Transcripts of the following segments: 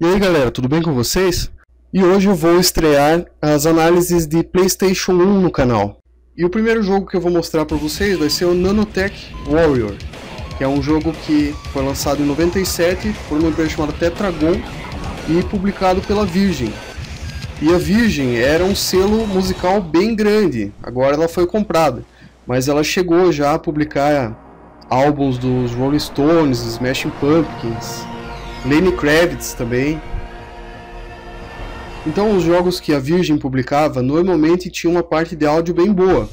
E aí galera, tudo bem com vocês? E hoje eu vou estrear as análises de PlayStation 1 no canal. E o primeiro jogo que eu vou mostrar para vocês vai ser o Nanotech Warrior, que é um jogo que foi lançado em 97 por uma empresa chamada Tetragon e publicado pela Virgin. E a Virgin era um selo musical bem grande, agora ela foi comprada, mas ela chegou já a publicar álbuns dos Rolling Stones, Smashing Pumpkins, Lenny Kravitz também. Então os jogos que a Virgin publicava normalmente tinham uma parte de áudio bem boa.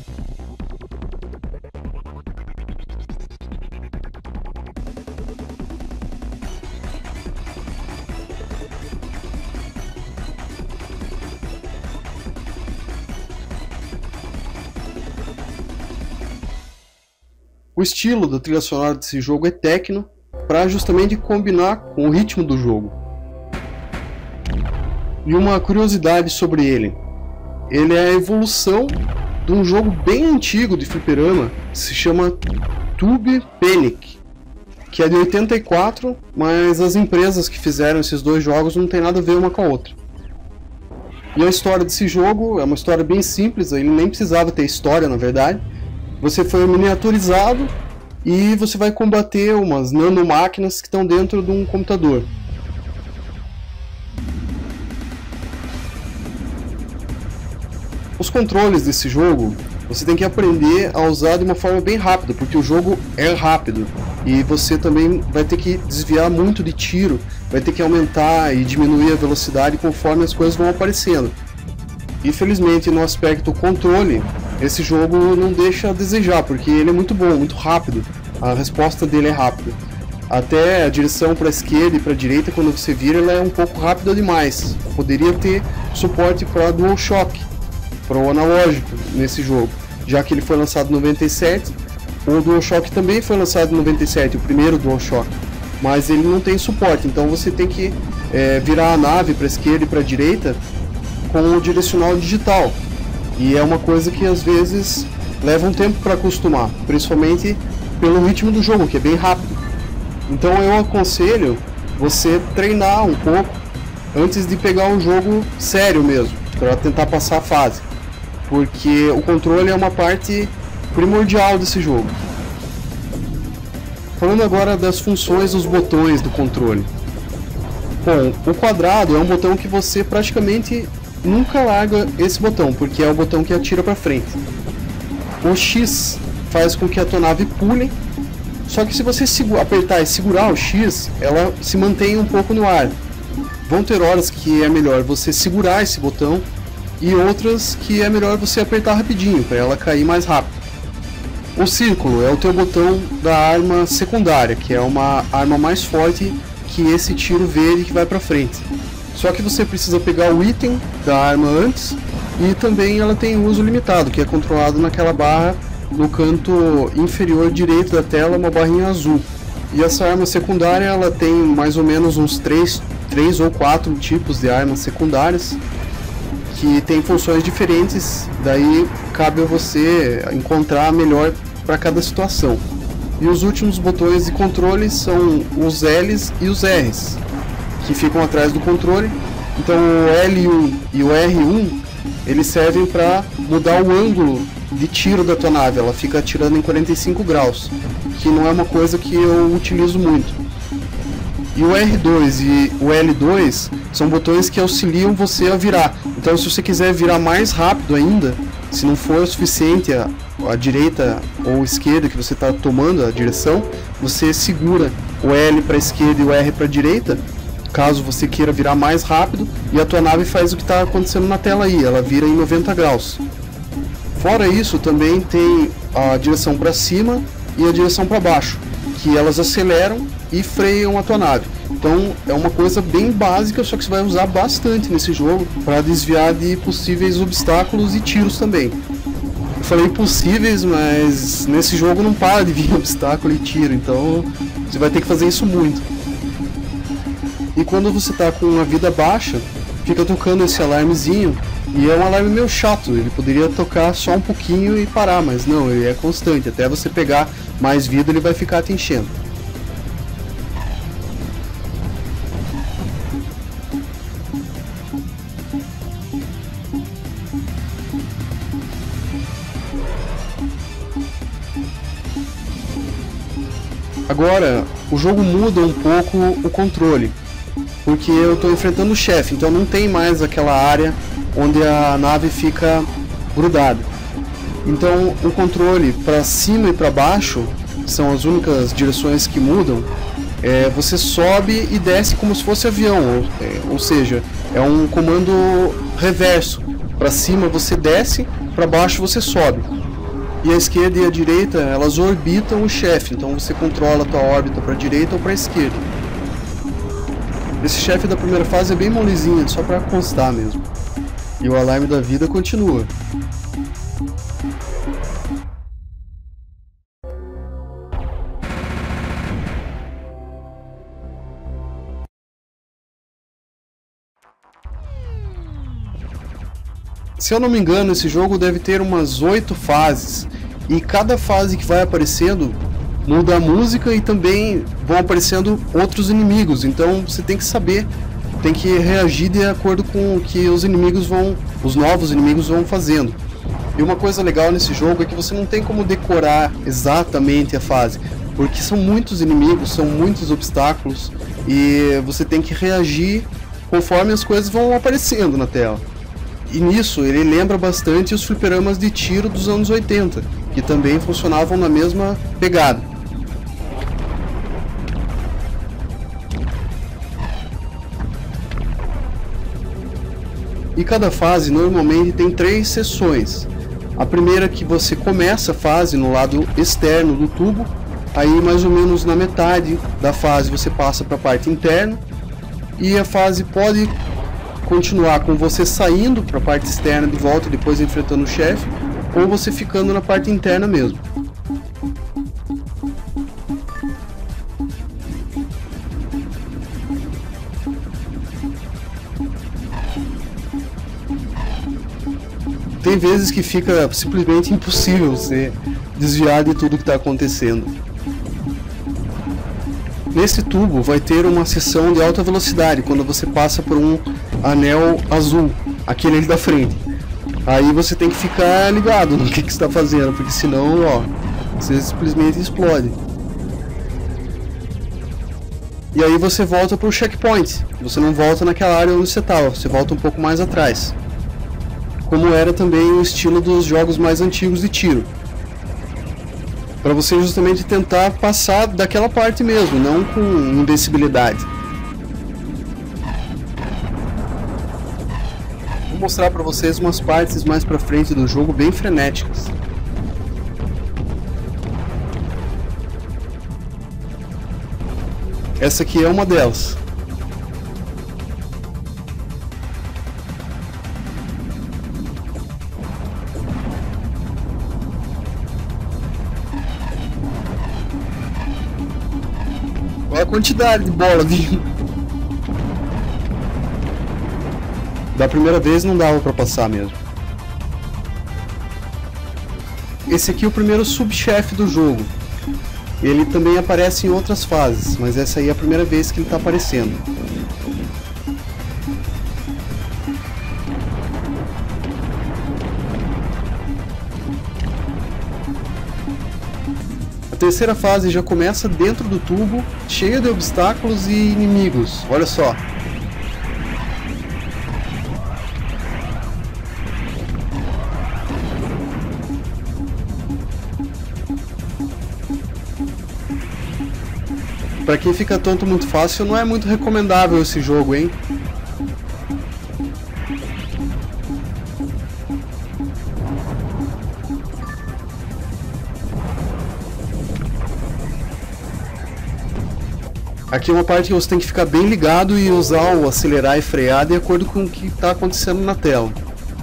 O estilo da trilha sonora desse jogo é techno, para justamente combinar com o ritmo do jogo. E uma curiosidade sobre ele é a evolução de um jogo bem antigo de fliperama, que se chama Tube Panic, que é de 84, mas as empresas que fizeram esses dois jogos não tem nada a ver uma com a outra. E a história desse jogo é uma história bem simples, ele nem precisava ter história na verdade. Você foi miniaturizado e você vai combater umas nanomáquinas que estão dentro de um computador. Os controles desse jogo você tem que aprender a usar de uma forma bem rápida, porque o jogo é rápido e você também vai ter que desviar muito de tiro, vai ter que aumentar e diminuir a velocidade conforme as coisas vão aparecendo. Infelizmente, no aspecto controle, esse jogo não deixa a desejar, porque ele é muito bom, muito rápido. A resposta dele é rápida. Até a direção para a esquerda e para a direita, quando você vira, ela é um pouco rápida demais. Poderia ter suporte para DualShock, para o analógico nesse jogo, já que ele foi lançado em 97. O DualShock também foi lançado em 97, o primeiro DualShock, mas ele não tem suporte, então você tem que virar a nave para a esquerda e para a direita com o direcional digital, e é uma coisa que às vezes leva um tempo para acostumar, principalmente pelo ritmo do jogo, que é bem rápido. Então eu aconselho você treinar um pouco antes de pegar o jogo sério mesmo, para tentar passar a fase, porque o controle é uma parte primordial desse jogo. Falando agora das funções dos botões do controle. Bom, o quadrado é um botão que você praticamente nunca larga esse botão, porque é o botão que atira para frente. O X faz com que a tua nave pule, só que se você apertar e segurar o X, ela se mantém um pouco no ar. Vão ter horas que é melhor você segurar esse botão e outras que é melhor você apertar rapidinho, para ela cair mais rápido. O círculo é o teu botão da arma secundária, que é uma arma mais forte que esse tiro verde que vai para frente. Só que você precisa pegar o item da arma antes, e também ela tem uso limitado, que é controlado naquela barra no canto inferior direito da tela, uma barrinha azul. E essa arma secundária ela tem mais ou menos uns 3 ou 4 tipos de armas secundárias, que tem funções diferentes, daí cabe a você encontrar a melhor para cada situação. E os últimos botões de controle são os L's e os R's, que ficam atrás do controle. Então o L1 e o R1 eles servem para mudar o ângulo de tiro da tua nave, ela fica atirando em 45 graus, que não é uma coisa que eu utilizo muito. E o R2 e o L2 são botões que auxiliam você a virar. Então se você quiser virar mais rápido ainda, se não for o suficiente a direita ou esquerda que você está tomando a direção, você segura o L para a esquerda e o R para a direita, caso você queira virar mais rápido, e a tua nave faz o que está acontecendo na tela aí, ela vira em 90 graus. Fora isso, também tem a direção para cima e a direção para baixo, que elas aceleram e freiam a tua nave. Então é uma coisa bem básica, só que você vai usar bastante nesse jogo para desviar de possíveis obstáculos e tiros também. Eu falei possíveis, mas nesse jogo não para de vir obstáculo e tiro, então você vai ter que fazer isso muito. E quando você está com uma vida baixa, fica tocando esse alarmezinho, e é um alarme meio chato, ele poderia tocar só um pouquinho e parar, mas não, ele é constante, até você pegar mais vida ele vai ficar te enchendo. Agora, o jogo muda um pouco o controle, porque eu estou enfrentando o chefe, então não tem mais aquela área onde a nave fica grudada. Então o controle para cima e para baixo são as únicas direções que mudam. Você sobe e desce como se fosse avião, ou seja, é um comando reverso. Para cima você desce, para baixo você sobe. E a esquerda e a direita, elas orbitam o chefe, então você controla a tua órbita para a direita ou para a esquerda. Esse chefe da primeira fase é bem molezinho, só para constar mesmo. E o alarme da vida continua. Se eu não me engano, esse jogo deve ter umas 8 fases, e cada fase que vai aparecendo muda a música e também vão aparecendo outros inimigos, então você tem que saber, tem que reagir de acordo com o que os novos inimigos vão fazendo. E uma coisa legal nesse jogo é que você não tem como decorar exatamente a fase, porque são muitos inimigos, são muitos obstáculos, e você tem que reagir conforme as coisas vão aparecendo na tela. E nisso ele lembra bastante os fliperamas de tiro dos anos 80, que também funcionavam na mesma pegada. E cada fase normalmente tem 3 sessões. A primeira que você começa a fase no lado externo do tubo, aí mais ou menos na metade da fase você passa para a parte interna, e a fase pode continuar com você saindo para a parte externa de volta e depois enfrentando o chefe, ou você ficando na parte interna mesmo. Tem vezes que fica simplesmente impossível você desviar de tudo que está acontecendo. Nesse tubo vai ter uma seção de alta velocidade, quando você passa por um anel azul, aquele ali da frente. Aí você tem que ficar ligado no que está fazendo, porque senão, ó, você simplesmente explode. E aí você volta para o checkpoint, você não volta naquela área onde você estava, você volta um pouco mais atrás. Como era também o estilo dos jogos mais antigos de tiro. Para você justamente tentar passar daquela parte mesmo, não com invencibilidade. Vou mostrar para vocês umas partes mais para frente do jogo bem frenéticas. Essa aqui é uma delas. Olha a quantidade de bola vindo. Da primeira vez não dava para passar mesmo. Esse aqui é o primeiro subchefe do jogo. Ele também aparece em outras fases, mas essa aí é a primeira vez que ele está aparecendo. A terceira fase já começa dentro do tubo, cheia de obstáculos e inimigos. Olha só. Pra quem fica tonto muito fácil, não é muito recomendável esse jogo, hein? Aqui é uma parte que você tem que ficar bem ligado e usar o acelerar e frear de acordo com o que está acontecendo na tela.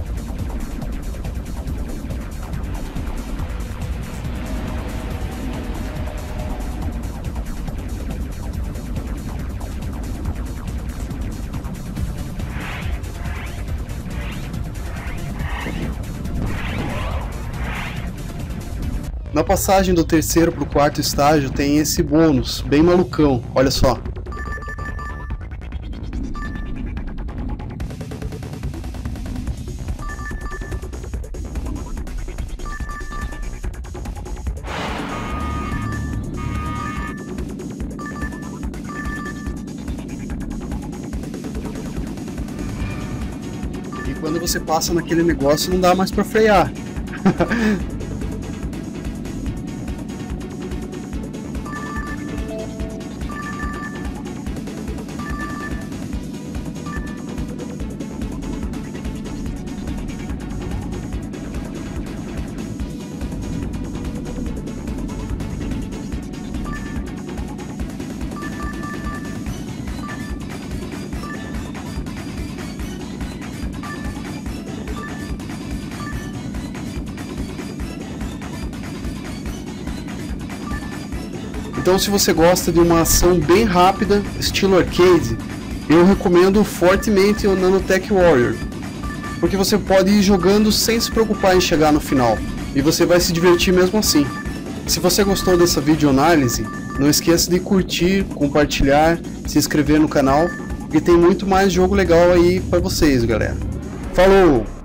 Na passagem do terceiro para o quarto estágio tem esse bônus, bem malucão, olha só. quando você passa naquele negócio não dá mais pra frear. Então, se você gosta de uma ação bem rápida, estilo arcade, eu recomendo fortemente o Nanotech Warrior, porque você pode ir jogando sem se preocupar em chegar no final, e você vai se divertir mesmo assim. Se você gostou dessa videoanálise, não esqueça de curtir, compartilhar, se inscrever no canal, e tem muito mais jogo legal aí para vocês, galera. Falou!